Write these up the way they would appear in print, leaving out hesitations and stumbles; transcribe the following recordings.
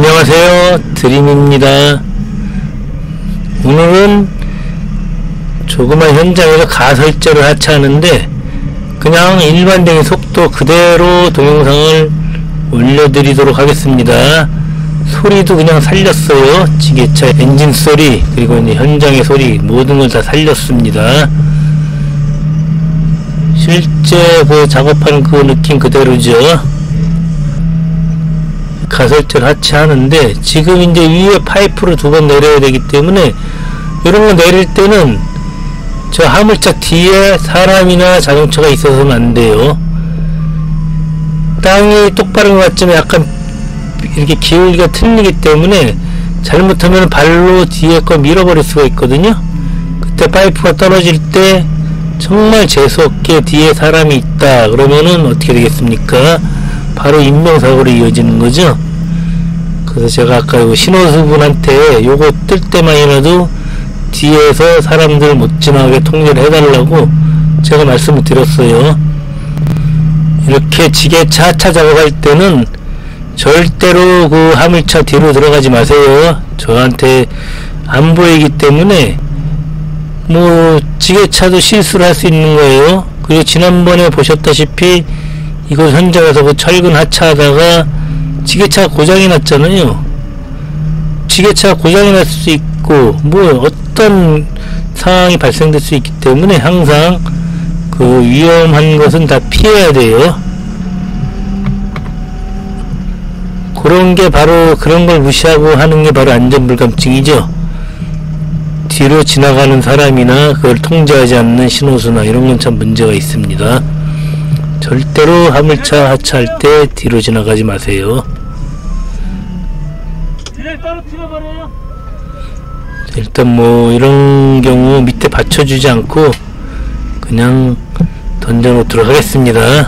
안녕하세요, 드림입니다. 오늘은 조그만 현장에서 가설제를 하차하는데 그냥 일반적인 속도 그대로 동영상을 올려드리도록 하겠습니다. 소리도 그냥 살렸어요. 지게차 엔진 소리, 그리고 이제 현장의 소리, 모든 걸 다 살렸습니다. 실제 그 작업하는 그 느낌 그대로죠. 가설제를 하차하는데 지금 이제 위에 파이프를 2번 내려야 되기 때문에 이런 거 내릴 때는 저 화물차 뒤에 사람이나 자동차가 있어서는 안 돼요. 땅이 똑바른 것 같지만 약간 이렇게 기울기가 틀리기 때문에 잘못하면 발로 뒤에 거 밀어버릴 수가 있거든요. 그때 파이프가 떨어질 때 정말 재수없게 뒤에 사람이 있다 그러면은 어떻게 되겠습니까? 바로 인명사고로 이어지는 거죠. 그래서 제가 아까 요 신호수분한테 요거 뜰 때만이라도 뒤에서 사람들 못 지나가게 통제를 해달라고 제가 말씀을 드렸어요. 이렇게 지게차 하차 작업할 때는 절대로 그 화물차 뒤로 들어가지 마세요. 저한테 안 보이기 때문에 뭐 지게차도 실수를 할 수 있는 거예요. 그리고 지난번에 보셨다시피 이곳 현장에서 그 철근 하차하다가 지게차가 고장이 났잖아요. 지게차가 고장이 날 수 있고 뭐 어떤 상황이 발생될 수 있기 때문에 항상 그 위험한 것은 다 피해야 돼요. 그런 게 바로 그런 걸 무시하고 하는 게 바로 안전불감증이죠. 뒤로 지나가는 사람이나 그걸 통제하지 않는 신호수나 이런 건 참 문제가 있습니다. 절대로 화물차 하차할 때 뒤로 지나가지 마세요. 일단 뭐 이런 경우 밑에 받쳐주지 않고 그냥 던져 놓도록 하겠습니다.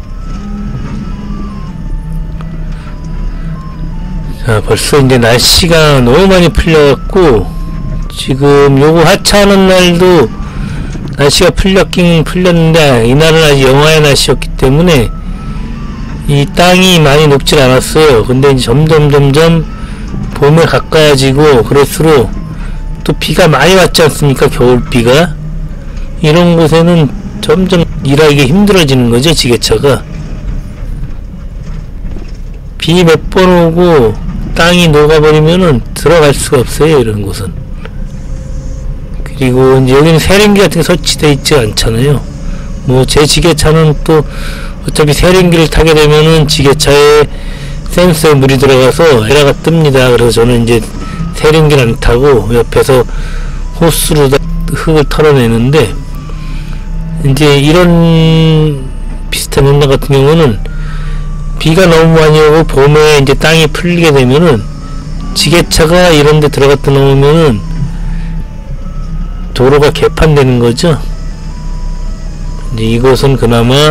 자, 벌써 이제 날씨가 너무 많이 풀려갖고 지금 요거 하차하는 날도 날씨가 풀렸긴 풀렸는데 이날은 아직 영하의 날씨였기 때문에 이 땅이 많이 높질 않았어요. 근데 이제 점점 봄에 가까워지고 그럴수록 또 비가 많이 왔지 않습니까? 겨울비가. 이런 곳에는 점점 일하기 힘들어지는 거죠, 지게차가. 비 몇 번 오고 땅이 녹아버리면은 들어갈 수가 없어요, 이런 곳은. 그리고 이제 여기는 세련기 같은 게 설치되어 있지 않잖아요. 뭐 제 지게차는 또 어차피 세련기를 타게 되면은 지게차에 센서에 물이 들어가서 에러가 뜹니다. 그래서 저는 이제 세련기를 안 타고 옆에서 호스로 흙을 털어내는데, 이제 이런 비슷한 현장 같은 경우는 비가 너무 많이 오고 봄에 이제 땅이 풀리게 되면은 지게차가 이런 데 들어갔다 놓으면은 도로가 개판되는 거죠. 이제 이곳은 그나마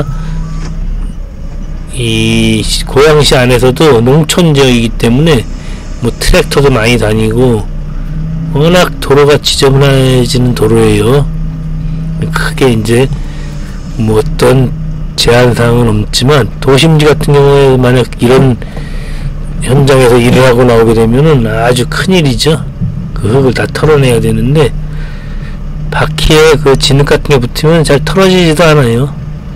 이 고양시 안에서도 농촌 지역이기 때문에 뭐 트랙터도 많이 다니고 워낙 도로가 지저분해지는 도로예요. 크게 이제 뭐 어떤 제한사항은 없지만 도심지 같은 경우에 만약 이런 현장에서 일을 하고 나오게 되면은 아주 큰일이죠. 그 흙을 다 털어내야 되는데 바퀴에 그 진흙 같은 게 붙으면 잘 털어지지도 않아요.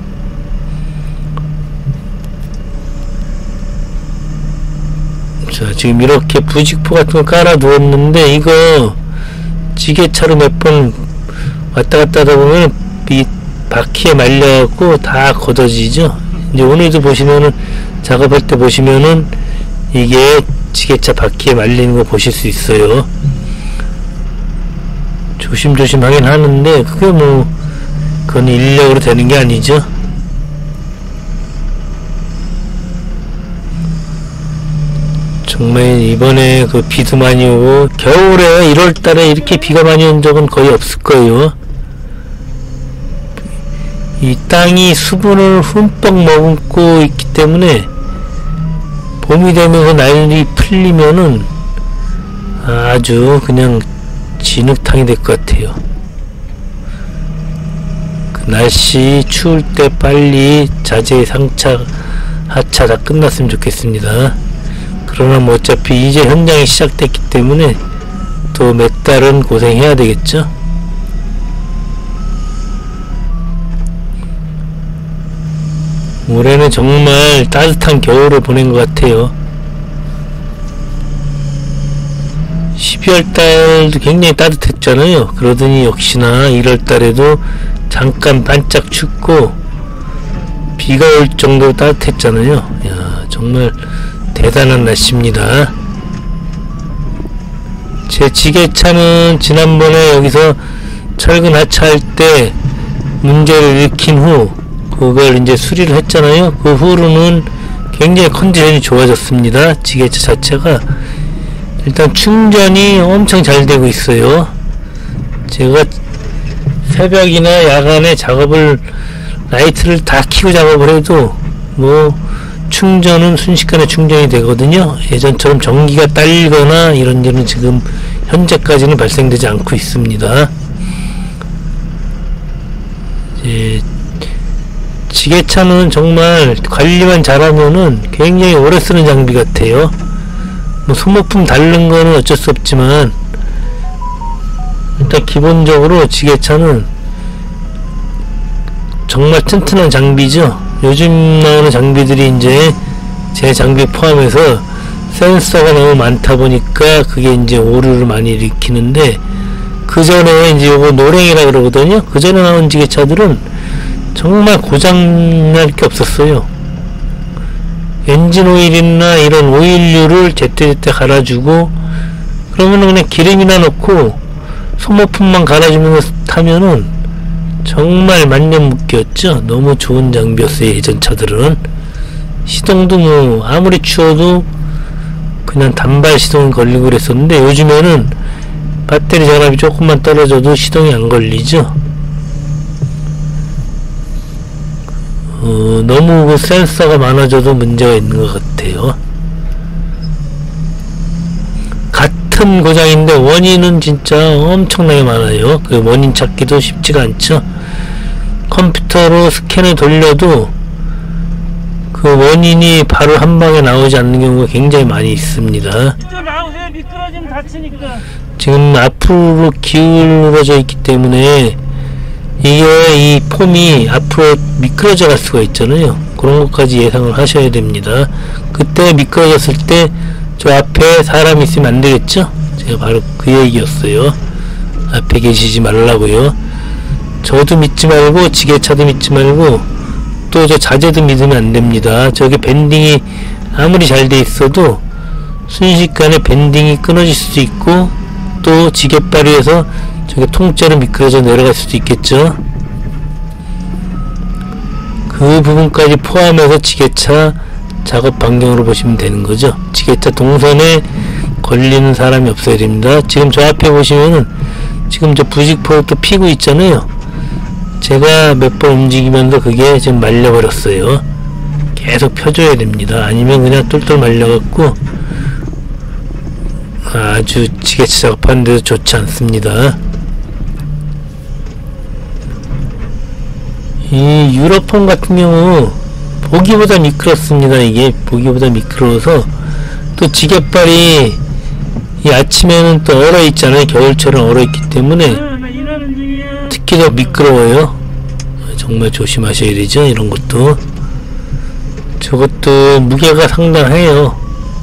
자, 지금 이렇게 부직포 같은 거 깔아 두었는데 이거 지게차로 몇 번 왔다 갔다 하다 보면 이 바퀴에 말려갖고 다 걷어지죠. 이제 오늘도 보시면은 작업할 때 보시면은 이게 지게차 바퀴에 말리는 거 보실 수 있어요. 조심조심 하긴 하는데 그게 뭐 그건 인력으로 되는 게 아니죠. 정말 이번에 그 비도 많이 오고 겨울에 1월달에 이렇게 비가 많이 온 적은 거의 없을 거예요. 이 땅이 수분을 흠뻑 머금고 있기 때문에 봄이 되면서 날이 풀리면은 아주 그냥 진흙탕이 될 것 같아요. 그 날씨 추울 때 빨리 자재 상차 하차 다 끝났으면 좋겠습니다. 그러나 뭐 어차피 이제 현장이 시작됐기 때문에 또 몇 달은 고생해야 되겠죠. 올해는 정말 따뜻한 겨울을 보낸 것 같아요. 12월달도 굉장히 따뜻했잖아요. 그러더니 역시나 1월달에도 잠깐 반짝 춥고 비가 올 정도로 따뜻했잖아요. 야, 정말 대단한 날씨입니다. 제 지게차는 지난번에 여기서 철근 하차할 때 문제를 일으킨 후 그걸 이제 수리를 했잖아요. 그 후로는 굉장히 컨디션이 좋아졌습니다. 지게차 자체가. 일단 충전이 엄청 잘 되고 있어요. 제가 새벽이나 야간에 작업을 라이트를 다 켜고 작업을 해도 뭐 충전은 순식간에 충전이 되거든요. 예전처럼 전기가 딸리거나 이런 일은 지금 현재까지는 발생되지 않고 있습니다. 지게차는 정말 관리만 잘하면은 굉장히 오래 쓰는 장비 같아요. 뭐 소모품 다른 거는 어쩔 수 없지만 일단 기본적으로 지게차는 정말 튼튼한 장비죠. 요즘 나오는 장비들이 이제 제 장비 포함해서 센서가 너무 많다 보니까 그게 이제 오류를 많이 일으키는데, 그 전에 이제 요거 노랭이라 그러거든요. 그 전에 나온 지게차들은 정말 고장날 게 없었어요. 엔진 오일이나 이런 오일류를 제때제때 갈아주고, 그러면 그냥 기름이나 넣고 소모품만 갈아주면서 타면은 정말 만년묵기였죠. 너무 좋은 장비였어요. 예전 차들은 시동도 뭐 아무리 추워도 그냥 단발 시동이 걸리고 그랬었는데, 요즘에는 배터리 전압이 조금만 떨어져도 시동이 안 걸리죠. 너무 그 센서가 많아져도 문제가 있는 것 같아요. 같은 고장인데 원인은 진짜 엄청나게 많아요. 그 원인 찾기도 쉽지가 않죠. 컴퓨터로 스캔을 돌려도 그 원인이 바로 한 방에 나오지 않는 경우가 굉장히 많이 있습니다. 이쪽 나오세요. 미끄러지면 다치니까. 지금 앞으로 기울어져 있기 때문에 이게 이 폼이 앞으로 미끄러져 갈 수가 있잖아요. 그런 것까지 예상을 하셔야 됩니다. 그때 미끄러졌을 때 저 앞에 사람이 있으면 안 되겠죠? 제가 바로 그 얘기였어요. 앞에 계시지 말라고요. 저도 믿지 말고 지게차도 믿지 말고 또 저 자재도 믿으면 안 됩니다. 저게 밴딩이 아무리 잘 돼 있어도 순식간에 밴딩이 끊어질 수도 있고, 또 지게바리에서 저게 통째로 미끄러져 내려갈 수도 있겠죠. 그 부분까지 포함해서 지게차 작업 반경으로 보시면 되는 거죠. 지게차 동선에 걸리는 사람이 없어야 됩니다. 지금 저 앞에 보시면은 지금 저 부직포를 또 피고 있잖아요. 제가 몇 번 움직이면서 그게 지금 말려버렸어요. 계속 펴줘야 됩니다. 아니면 그냥 똘똘 말려갖고 아주 지게차 작업하는데도 좋지 않습니다. 이 유로폼 같은 경우 보기보다 미끄럽습니다. 이게 보기보다 미끄러워서, 또 지게발이 이 아침에는 또 얼어 있잖아요. 겨울처럼 얼어 있기 때문에 특히 더 미끄러워요. 정말 조심하셔야 되죠. 이런 것도. 저것도 무게가 상당해요.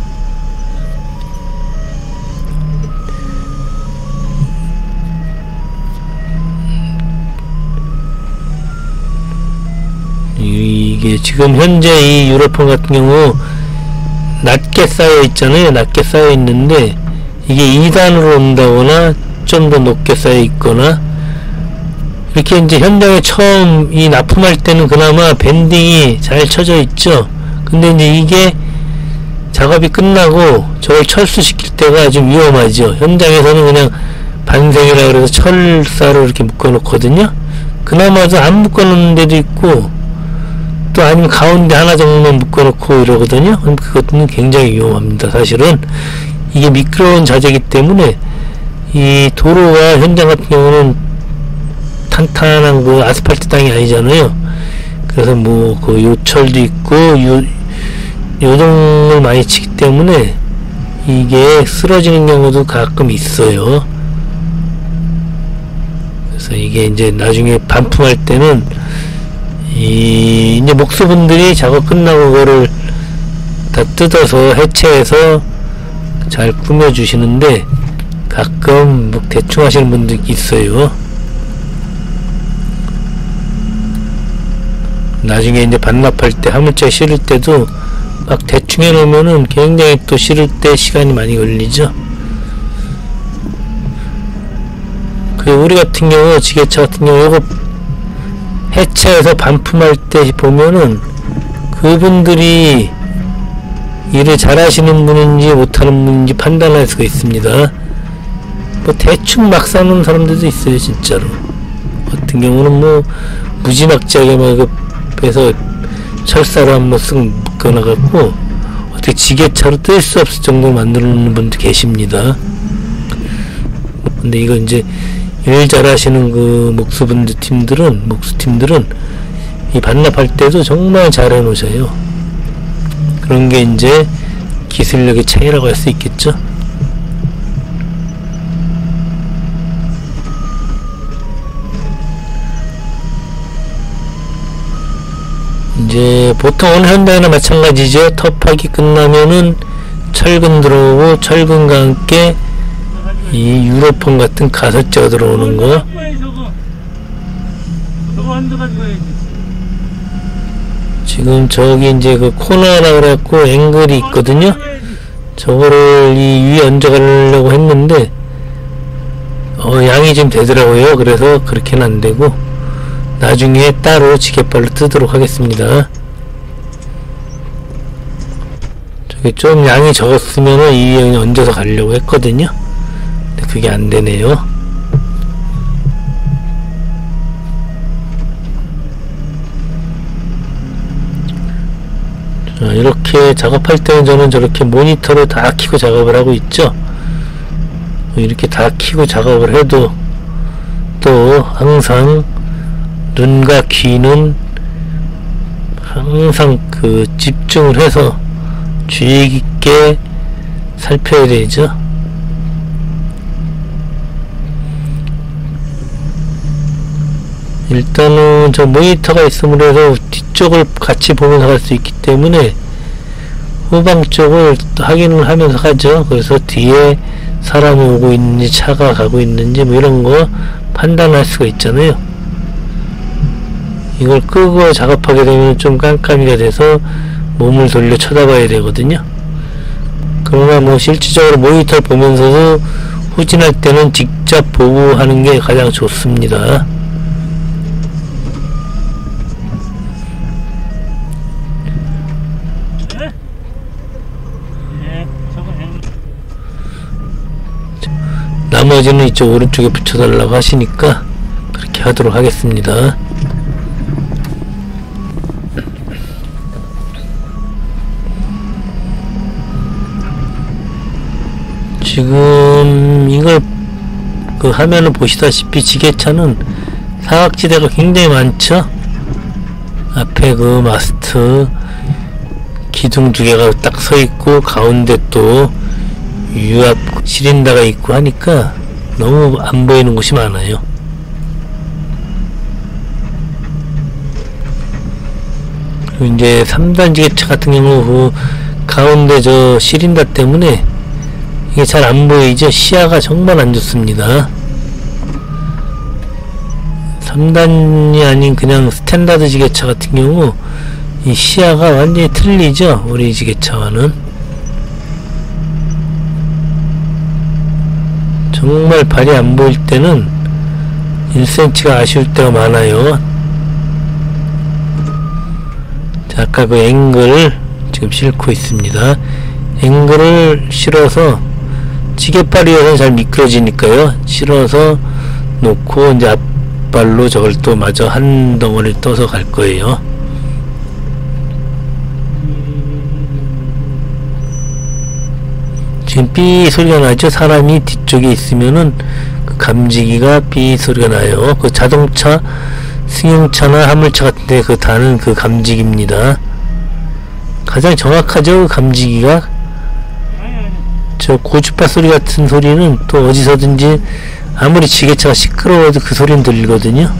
이게 지금 현재 이 유로폼 같은 경우 낮게 쌓여 있잖아요. 낮게 쌓여 있는데 이게 2단으로 온다거나 좀 더 높게 쌓여 있거나, 이렇게 이제 현장에 처음 이 납품할 때는 그나마 밴딩이 잘 쳐져 있죠. 근데 이제 이게 작업이 끝나고 저걸 철수시킬 때가 좀 위험하죠. 현장에서는 그냥 반생이라 그래서 철사로 이렇게 묶어 놓거든요. 그나마도 안 묶어 놓는 데도 있고, 또 아니면 가운데 하나 정도만 묶어놓고 이러거든요. 그럼 그것은 굉장히 위험합니다. 사실은 이게 미끄러운 자재이기 때문에, 이 도로가 현장 같은 경우는 탄탄한 그 아스팔트 땅이 아니잖아요. 그래서 뭐 그 요철도 있고 요동을 많이 치기 때문에 이게 쓰러지는 경우도 가끔 있어요. 그래서 이게 이제 나중에 반품할 때는 이제 목수분들이 작업 끝나고 그거를 다 뜯어서 해체해서 잘 꾸며주시는데 가끔 뭐 대충 하시는 분들 있어요. 나중에 이제 반납할 때 화물차 실을 때도 막 대충 해놓으면은 굉장히 또 실을 때 시간이 많이 걸리죠. 그리고 우리 같은 경우 지게차 같은 경우 이거 해체해서 반품할 때 보면은 그분들이 일을 잘하시는 분인지 못하는 분인지 판단할 수가 있습니다. 뭐 대충 막 싸는 사람들도 있어요. 진짜로 같은 경우는 뭐 무지막지하게 막 해서 철사로 한번 쓱 묶어놔갖고 어떻게 지게차로 뜰 수 없을 정도로 만들어 놓는 분도 계십니다. 근데 이거 이제 일 잘하시는 그 목수분들 목수팀들은 이 반납할 때도 정말 잘 해놓으셔요. 그런 게 이제 기술력의 차이라고 할 수 있겠죠. 이제 보통 오늘 현장이나 마찬가지죠. 터파기 끝나면은 철근 들어오고 철근과 함께 이 유로폼 같은 가설재가 들어오는 거. 지금 저기 이제 그 코너라 그래갖고 앵글이 있거든요. 저거를 이 위에 얹어가려고 했는데 양이 좀 되더라고요. 그래서 그렇게는 안 되고 나중에 따로 지게발로 뜨도록 하겠습니다. 저기 좀 양이 적었으면은 이 얹어서 가려고 했거든요. 근데 그게 안 되네요. 자, 이렇게 작업할 때는 저는 저렇게 모니터를 다 켜고 작업을 하고 있죠. 이렇게 다 켜고 작업을 해도 또 항상 눈과 귀는 항상 그 집중을 해서 주의 깊게 살펴야 되죠. 일단은 저 모니터가 있음으로 해서 뒤쪽을 같이 보면서 갈 수 있기 때문에 후방 쪽을 확인을 하면서 가죠. 그래서 뒤에 사람이 오고 있는지 차가 가고 있는지 뭐 이런 거 판단할 수가 있잖아요. 이걸 끄고 작업하게 되면 좀 깜깜이가 돼서 몸을 돌려 쳐다봐야 되거든요. 그러나 뭐 실질적으로 모니터를 보면서도 후진할 때는 직접 보고 하는 게 가장 좋습니다. 나머지는 이쪽 오른쪽에 붙여달라고 하시니까 그렇게 하도록 하겠습니다. 지금 이걸 그 화면을 보시다시피 지게차는 사각지대가 굉장히 많죠. 앞에 그 마스트 기둥 두 개가 딱 서 있고 가운데 또 유압 시린더가 있고 하니까 너무 안 보이는 곳이 많아요. 그리고 이제 3단 지게차 같은 경우 그 가운데 저 시린더 때문에 이게 잘 안 보이죠? 시야가 정말 안 좋습니다. 3단이 아닌 그냥 스탠다드 지게차 같은 경우 이 시야가 완전히 틀리죠? 우리 지게차와는. 정말 발이 안 보일 때는 1cm가 아쉬울 때가 많아요. 자, 아까 그 앵글을 지금 싣고 있습니다. 앵글을 실어서 지게발이어서 잘 미끄러지니까요. 실어서 놓고 이제 앞발로 저걸 또 마저 한 덩어리를 떠서 갈 거예요. 지금 삐 소리가 나죠. 사람이 뒤쪽에 있으면은 그 감지기가 삐 소리가 나요. 그 자동차 승용차나 화물차 같은데 그 다는 그 감지기입니다. 가장 정확하죠. 그 감지기가. 저 고주파 소리 같은 소리는 또 어디서든지 아무리 지게차가 시끄러워도 그 소리는 들리거든요.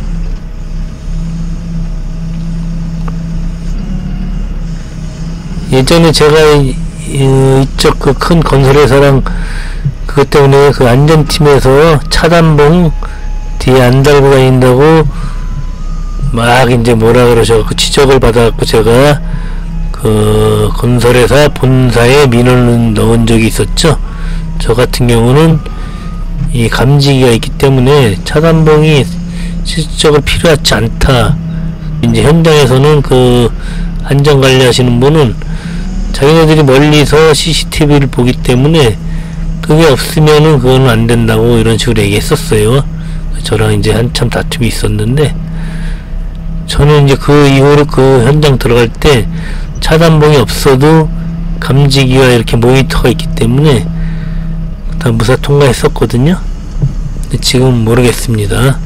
예전에 제가 이쪽 그 큰 건설회사랑 그것 때문에 그 안전팀에서 차단봉 뒤에 안 달고 다닌다고 막 이제 뭐라 그러셔갖고 지적을 받아갖고 제가 그 건설회사 본사에 민원을 넣은 적이 있었죠. 저 같은 경우는 이 감지기가 있기 때문에 차단봉이 실질적으로 필요하지 않다. 이제 현장에서는 그 안전관리 하시는 분은 자기네들이 멀리서 CCTV를 보기 때문에 그게 없으면은 그거는 안 된다고 이런 식으로 얘기했었어요. 저랑 이제 한참 다툼이 있었는데, 저는 이제 그 이후로 그 현장 들어갈 때 차단봉이 없어도 감지기와 이렇게 모니터가 있기 때문에 다 무사 통과했었거든요. 근데 지금은 모르겠습니다.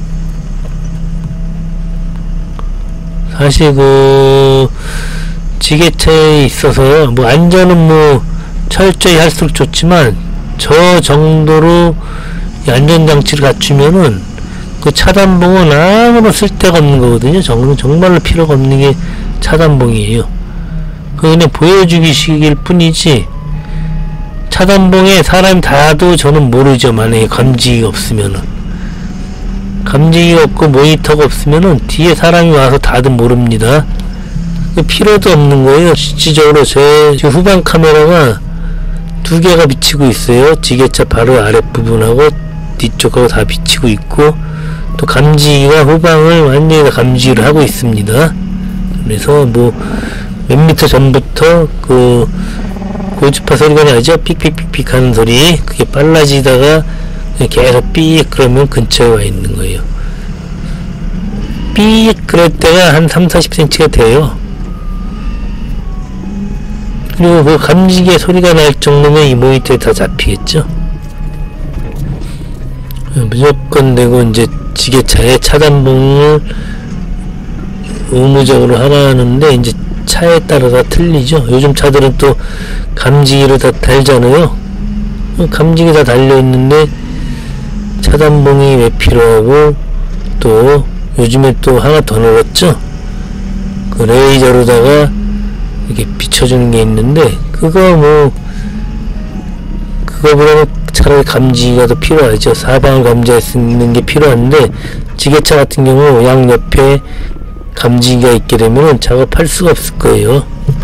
사실 그 지게차에 있어서 뭐 안전은 뭐 철저히 할수록 좋지만 저 정도로 안전장치를 갖추면은 그 차단봉은 아무런 쓸데가 없는 거거든요. 정말로 필요가 없는 게 차단봉이에요. 그냥 보여주기식일 뿐이지 차단봉에 사람이 닿아도 저는 모르죠. 만약에 감지기가 없으면은, 감지기가 없고 모니터가 없으면은 뒤에 사람이 와서 닿아도 모릅니다. 필요도 없는 거예요. 실질적으로 제 후방 카메라가 두 개가 비치고 있어요. 지게차 바로 아랫부분하고 뒤쪽하고 다 비치고 있고, 또 감지기가 후방을 완전히 다 감지를 하고 있습니다. 그래서 뭐 몇 미터 전부터 그 고주파 소리가 나죠. 삑삑삑삑 하는 소리. 그게 빨라지다가 계속 삑 그러면 근처에 와 있는 거예요. 삑 그럴 때가 한 30-40cm가 돼요. 그리고 그 감지기의 소리가 날 정도면 이 모니터에 다 잡히겠죠. 무조건 되고 이제 지게차에 차단봉을 의무적으로 하라는데 이제 차에 따라 다 틀리죠. 요즘 차들은 또 감지기를 다 달잖아요. 감지기 다 달려있는데 차단봉이 왜 필요하고, 또 요즘에 또 하나 더 넣었죠. 그 레이저로다가 이렇게 비춰주는 게 있는데, 그거 뭐 그거보다는 차라리 감지기가 더 필요하죠. 사방을 감지할 수 있는 게 필요한데, 지게차 같은 경우 양옆에 감지기가 있게 되면 작업할 수가 없을 거예요.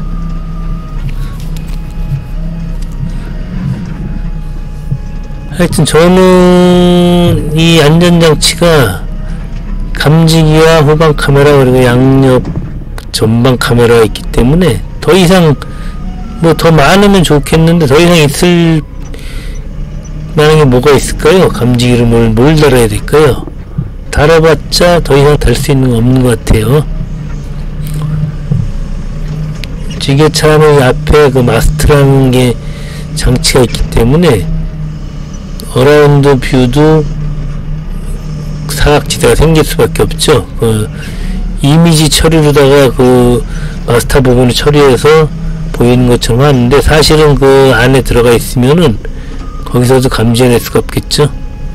하여튼 저는 이 안전장치가 감지기와 후방 카메라 그리고 양옆 전방 카메라가 있기 때문에 더 이상 뭐 더 많으면 좋겠는데 더 이상 있을 만한 게 뭐가 있을까요? 감지기를 뭘 달아야 될까요? 달아봤자 더 이상 달 수 있는 거 없는 것 같아요. 지게차는 앞에 그 마스트라는 게 장치가 있기 때문에 어라운드 뷰도 사각지대가 생길 수밖에 없죠. 그 이미지 처리로다가 그 마스터 부분을 처리해서 보이는 것처럼 하는데, 사실은 그 안에 들어가 있으면은 거기서도 감지해낼 수가 없겠죠.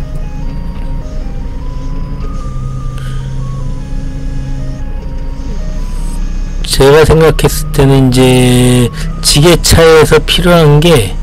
제가 생각했을 때는 이제 지게차에서 필요한 게,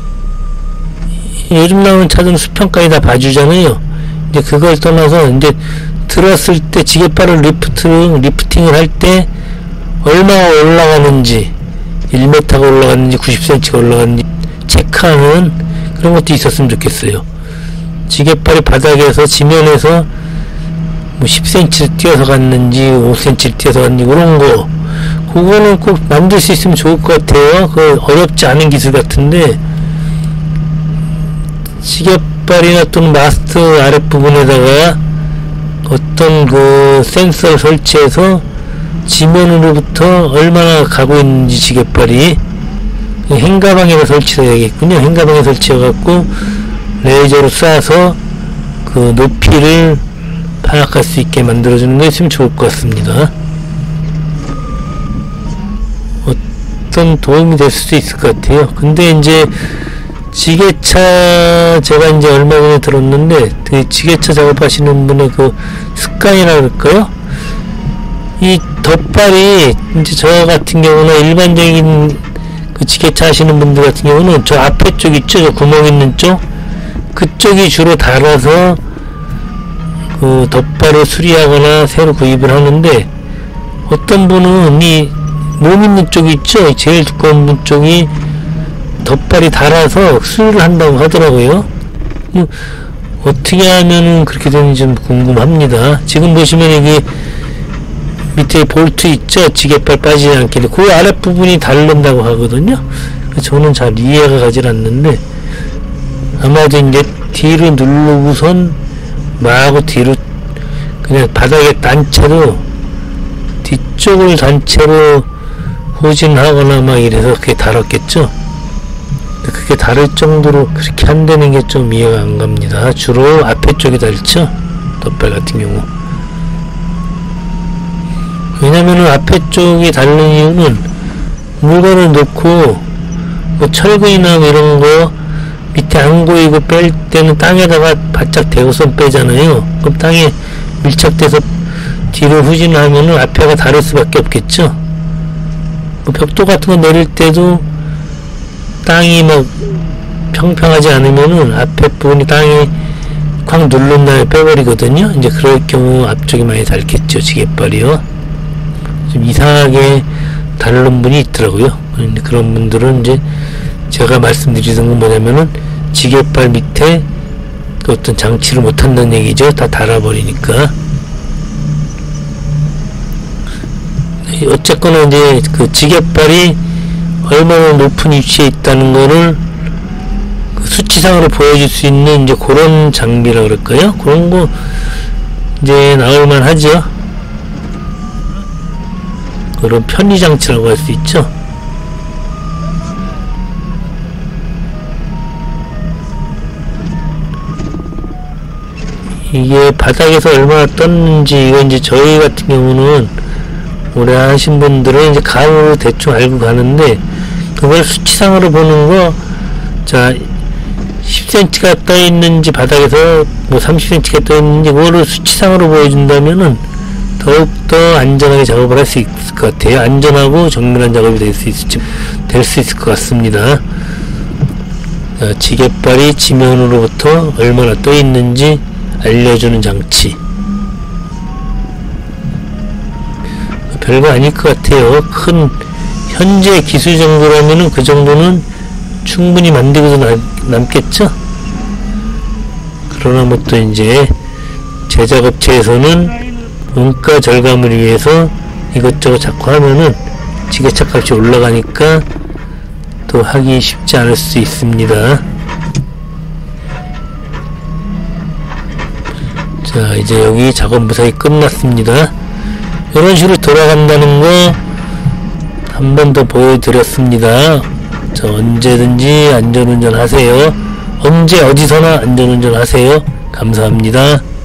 요즘 나오는 차들은 수평까지 다 봐주잖아요. 이제 그걸 떠나서 이제 들었을 때 지게발을 리프팅을 할 때 얼마나 올라가는지, 1m가 올라갔는지 90cm가 올라갔는지 체크하는 그런 것도 있었으면 좋겠어요. 지게발이 바닥에서 지면에서 뭐 10cm를 뛰어서 갔는지 5cm를 뛰어서 갔는지 그런 거, 그거는 꼭 만들 수 있으면 좋을 것 같아요. 그 어렵지 않은 기술 같은데, 지게발이나 또는 마스트 아랫부분에다가 어떤 그 센서를 설치해서 지면으로부터 얼마나 가고 있는지 지게발이 행가방에다 설치해야겠군요. 행가방에 설치해갖고 레이저로 쏴서 그 높이를 파악할 수 있게 만들어주는 게 있으면 좋을 것 같습니다. 어떤 도움이 될 수도 있을 것 같아요. 근데 이제 지게차 제가 이제 얼마 전에 들었는데 그 지게차 작업하시는 분의 그 습관이라 그럴까요? 이 덧발이 이제 저 같은 경우나 일반적인 그 지게차 하시는 분들 같은 경우는 저 앞에 쪽 있죠? 저 구멍 있는 쪽? 그쪽이 주로 닳아서 그 덧발을 수리하거나 새로 구입을 하는데, 어떤 분은 이 몸 있는 쪽이 있죠? 제일 두꺼운 분 쪽이 덧발이 닳아서 수리를 한다고 하더라고요. 어떻게 하면 그렇게 되는지 좀 궁금합니다. 지금 보시면 여기 밑에 볼트 있죠? 지게발 빠지지 않게 그 아랫부분이 닳는다고 하거든요. 저는 잘 이해가 가질 않는데, 아마도 이제 뒤로 누르고선 마구 뒤로 그냥 바닥에 단체로 뒤쪽을 단체로 후진하거나 막 이래서 그게 닳았겠죠. 그게 닳을 정도로 그렇게 한다는 게 좀 이해가 안 갑니다. 주로 앞에 쪽이 닳죠, 덧발 같은 경우. 왜냐면은 앞에 쪽이 닳는 이유는 물건을 놓고 뭐 철근이나 뭐 이런 거 밑에 안 고이고 뺄 때는 땅에다가 바짝 대고선 빼잖아요. 그럼 땅에 밀착돼서 뒤로 후진을 하면은 앞에가 닳을 수밖에 없겠죠. 뭐 벽돌 같은 거 내릴 때도 땅이 막 평평하지 않으면은 앞에 부분이 땅에 콱 누른 다음에 빼버리거든요. 이제 그럴 경우 앞쪽이 많이 닳겠죠, 지게발이요. 좀 이상하게 닳는 분이 있더라고요. 그런데 그런 분들은 이제 제가 말씀드리던 건 뭐냐면은 지게발 밑에 그 어떤 장치를 못 한다는 얘기죠. 다 닳아버리니까. 어쨌거나 이제 그 지게발이 얼마나 높은 위치에 있다는 거를 그 수치상으로 보여줄 수 있는 이제 그런 장비라 그럴까요? 그런 거 이제 나올만 하죠. 그런 편의 장치라고 할 수 있죠. 이게 바닥에서 얼마나 떴는지, 이건 이제 저희 같은 경우는 오래 하신 분들은 이제 감으로 대충 알고 가는데, 그걸 수치상으로 보는 거, 자, 10cm가 떠 있는지 바닥에서 뭐 30cm가 떠 있는지 그거를 수치상으로 보여준다면은 더욱더 안전하게 작업을 할 수 있을 것 같아요. 안전하고 정밀한 작업이 될 수 있을 것 같습니다. 지게발이 지면으로부터 얼마나 떠 있는지 알려주는 장치. 별거 아닐 것 같아요. 큰 현재 기술 정도라면은 그 정도는 충분히 만들고서 남겠죠. 그러나 뭐 또 이제 제작업체에서는 원가 절감을 위해서 이것저것 자꾸 하면은 지게차 값이 올라가니까 또 하기 쉽지 않을 수 있습니다. 자, 이제 여기 작업 무사히 끝났습니다. 이런 식으로 돌아간다는 거 한 번 더 보여드렸습니다. 자, 언제든지 안전운전 하세요. 언제 어디서나 안전운전 하세요. 감사합니다.